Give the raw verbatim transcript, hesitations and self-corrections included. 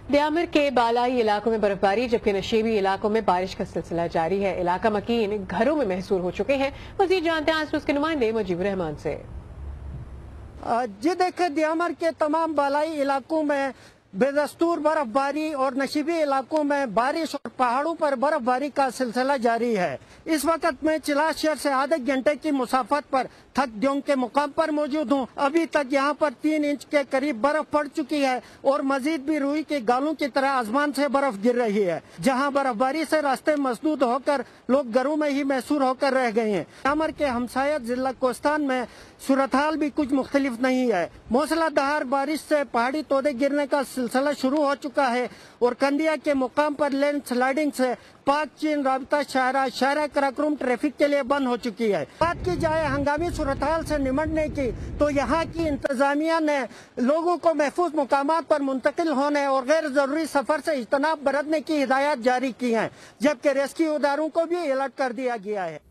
دیامر کے بالائی علاقوں میں برفباری جبکہ نشیبی علاقوں میں بارش کا سلسلہ جاری ہے۔ علاقہ مکین گھروں میں محصور ہو چکے ہیں۔ مزید جانتے ہیں آج کے نمائندے مجیب الرحمان سے۔ جی دیکھیں، دیامر کے تمام بالائی علاقوں میں بے دستور برف باری اور نشیبی علاقوں میں بارش اور پہاڑوں پر برف باری کا سلسلہ جاری ہے۔ اس وقت میں چلاس شہر سے آدھے گھنٹے کی مسافت پر تھک دیونگ کے مقام پر موجود ہوں۔ ابھی تک یہاں پر تین انچ کے قریب برف پڑ چکی ہے اور مزید بھی روئی کے گالوں کی طرح آسمان سے برف گر رہی ہے، جہاں برف باری سے راستے مسدود ہو کر لوگ گھروں میں ہی محصور ہو کر رہ گئے ہیں۔ دیامر کے ہمسایہ ضلع کوستان میں صورتحال بھی کچھ مختلف نہیں ہے۔ موسلا دھار بارش سے پہاڑی تودے گرنے کا سلسلہ شروع ہو چکا ہے اور کندیا کے مقام پر لینڈ سلائیڈنگ سے پاک چین رابطہ شاہراہ شاہراہ کراکرم ٹریفک کے لیے بند ہو چکی ہے۔ بات کی جائے ہنگامی صورتحال سے نمٹنے کی تو یہاں کی انتظامیہ نے لوگوں کو محفوظ مقامات پر منتقل ہونے اور غیر ضروری سفر سے اجتناب برتنے کی ہدایات جاری کی ہیں، جبکہ ریسکیو اداروں کو بھی الرٹ کر دیا گیا ہے۔